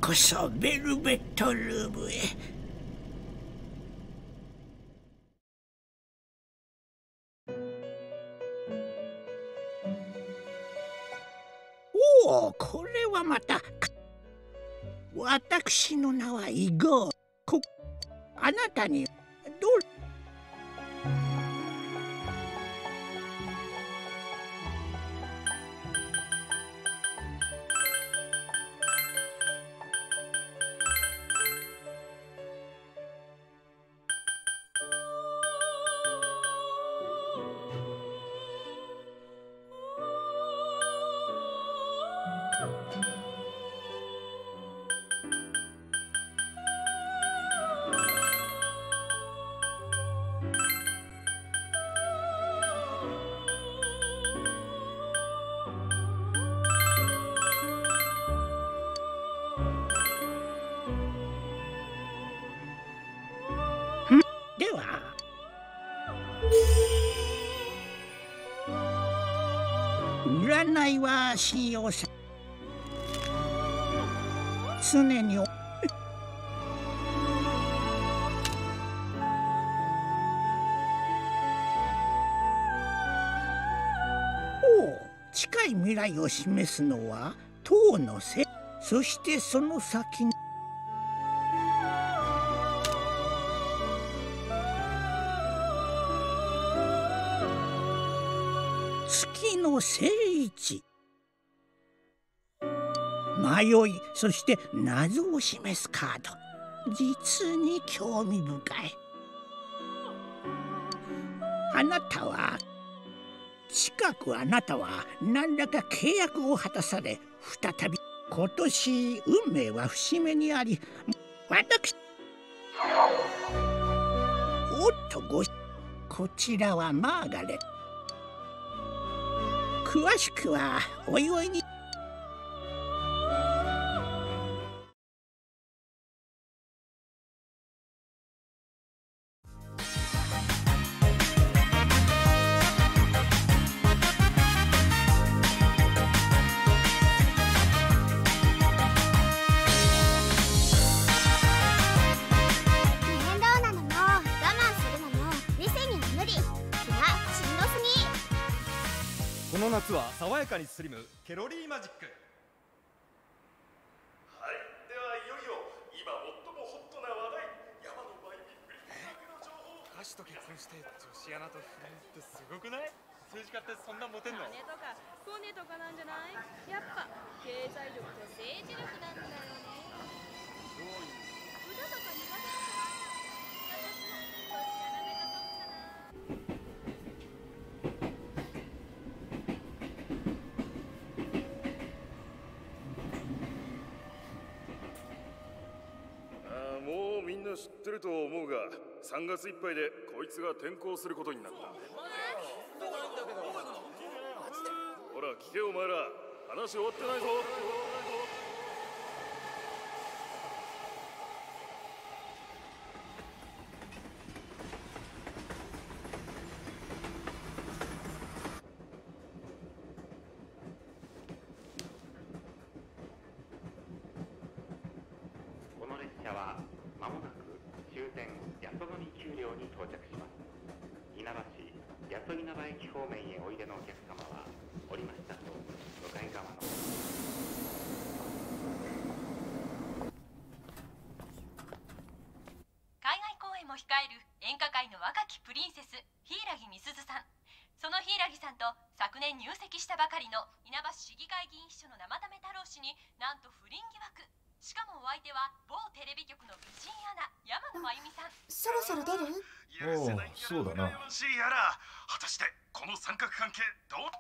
こそベルベットルームへ。おお、これはまた。私の名はイゴー。あなたにどう。では占いは信用さ常にお近い未来を示すのは塔の背、そしてその先に月の正位置、迷い、そして謎を示すカード。実に興味深い。あなたは何らか契約を果たされ、再び今年運命は節目にあり、私おっとこちらはマーガレット。詳しくはおいおいに。 この夏は爽やかにスリムケロリーマジック。 はい、ではいよいよ今最もホットな話題、山のバイビフリップバックの情報。 歌手と結婚して女子アナと不倫ってすごくない？政治家ってそんなモテんの？ 金とかコネとかなんじゃない？やっぱ経済力と政治力なんだよね。 どういう歌とか苦手だから私も女子アナ目指そうかな。 もうみんな知ってると思うが、3月いっぱいでこいつが転校することになった。ほら聞けお前ら、話終わってないぞ。 この列車はまもなく終点八十乗丘陵に到着します。稲葉市八十稲葉駅方面へおいでのお客様は降りましたと向かい側の海外公演も控える演歌界の若きプリンセス柊美鈴さん。その柊さんと昨年入籍したばかりの稲葉市議会議員秘書の生田目太郎氏になんと不倫疑惑。しかもお相手は某テレビ局の美人アナ山野真由美さん。 そろそろ出る？ おお、そうだな。しいやら、果たしてこの三角関係どう？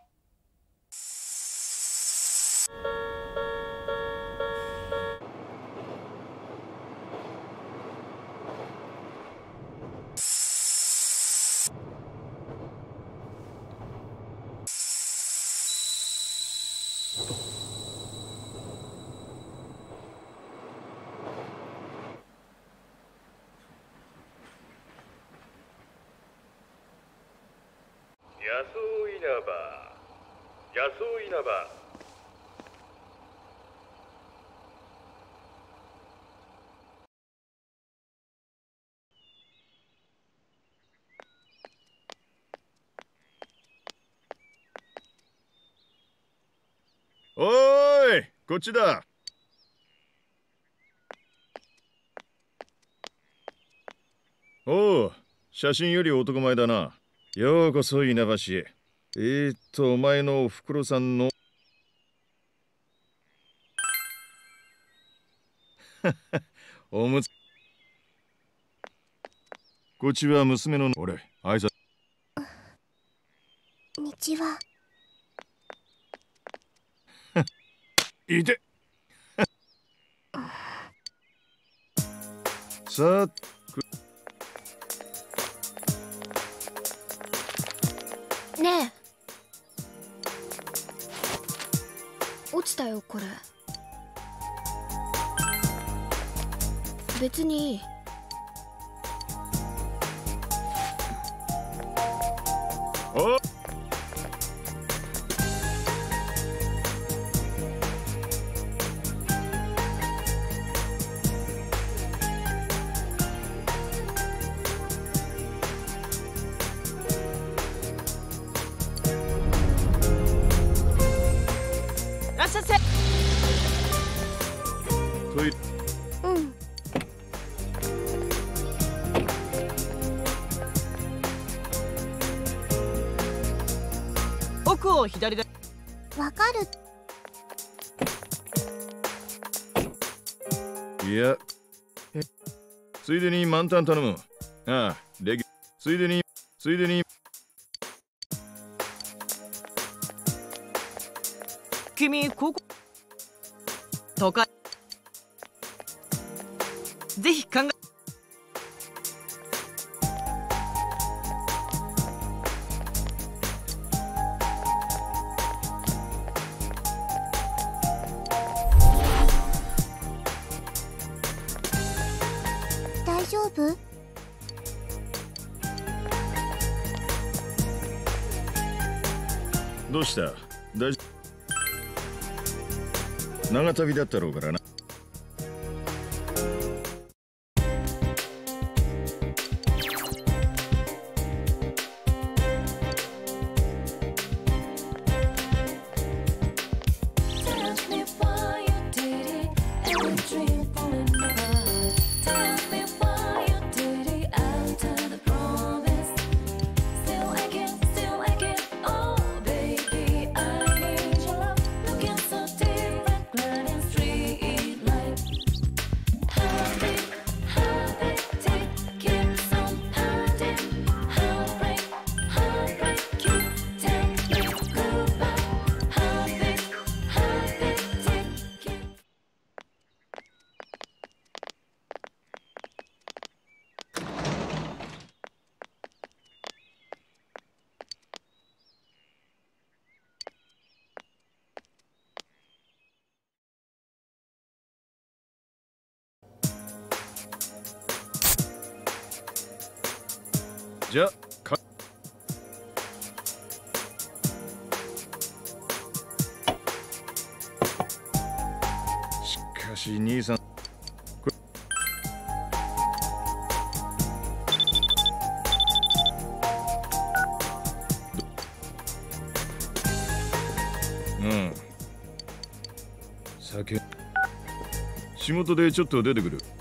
こっちだ。おう、写真より男前だな。ようこそ稲橋へ。お前のおふくろさんのおむつ。こっちは娘の俺、挨拶。 日は。 いて。さあ。 ねえ、落ちたよこれ。別にいい。 おらっしゃいせ。 トイレ。 うん。 奥を左で。 わかる。いや、ついでに満タン頼む。ああ、レギュ。ついでに。 君ここ都会。ぜひ考え。 大丈夫？ どうした？大丈夫？長旅だったろうからな。じゃか。しかし兄さん。うん。酒。仕事でちょっと出てくる。